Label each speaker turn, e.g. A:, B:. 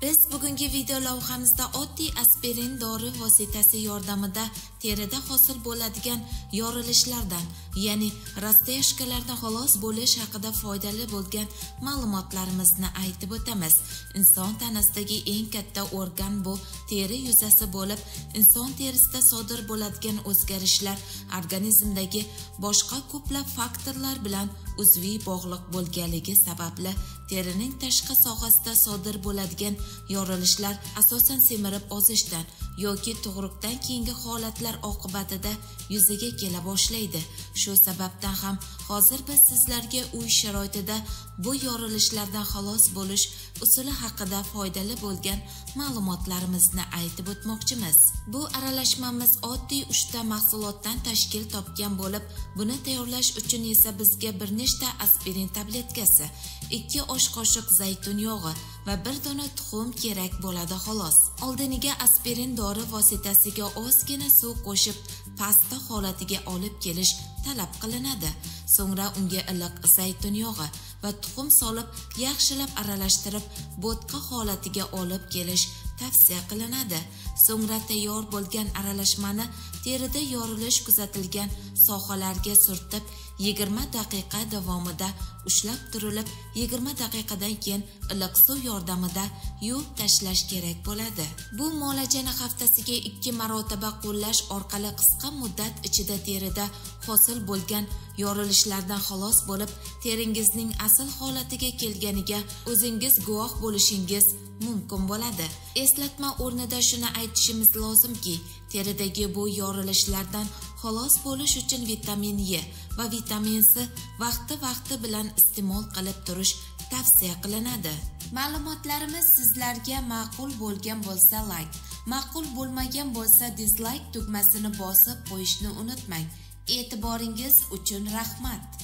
A: Biz bugungi video lavhamizda oddiy aspirin dori vositasi yordamida terida hosil bo'ladigan yorilishlardan, ya'ni rasteyashkalardan xalos bo'lish haqida foydali bo'lgan ma'lumotlarimizni aytib o'tamiz. Inson tanasidagi eng katta organ bu teri yuzasi bo'lib, inson terisida sodir bo'ladigan o'zgarishlar organizmdagi boshqa ko'plab faktorlar bilan uzviy bog'liq bo'lganligi sababli terining tashqi sohasida sodir bo'ladigan yorilishlar asosan semirib ozishdan yoki tug'ruqdan keyingi holatlar oqibatida yuzaga kela boshlaydi. Shu sababdan ham hozir biz sizlarga uy sharoitida bu yorilishlardan xalos bo'lish usuli haqida foydali bo'lgan ma'lumotlarimizni aytib o'tmoqchimiz. Bu aralashmamiz oddiy 3 ta mahsulotdan tashkil topgan bo'lib, buni tayyorlash uchun esa bizga bir nechta aspirin tabletkasi, 2 osh qoshiq zaytun yog'i va 1 dona tuxum kerak bo'ladi xolos. Oldiniga aspirin dori vositasiga ozgina suv qo'shib pasta holatiga olib kelish talab qilinadi. So'ngra unga iliq zaytun yog'i va tuxum solib yaxshilab aralashtirib bo'tqa holatiga olib kelish tavsiya qilinadi. So'ngra tayyor bo'lgan aralashmani terida yorilish kuzatilgan sohalarga surtib 20 daqiqa davomida ushlab turilib, 20 daqiqadan keyin iliq suv yordamida yuvib tashlash kerak bo'ladi. Bu muolajani haftasiga 2 marotaba qo'llash orqali qisqa muddat ichida terida hosil bo'lgan yorilishlardan xalos bo'lib, teringizning asl holatiga kelganiga o'zingiz guvoh bo'lishingiz mumkin bo'ladi. Eslatma o'rnida shuni aytishimiz lozimki, teridagi bu yorilishlardan xalos bo'lish uchun vitamin E va vitamin C vaqti bilan iste'mol qilib turish tavsiya qilinadi. Ma'lumotlarimiz sizlarga ma'qul bo'lgan bo'lsa like, ma'qul bo'lmagan bo'lsa dislike tugmasini bosib qo'yishni unutmang. E'tiboringiz uchun rahmat.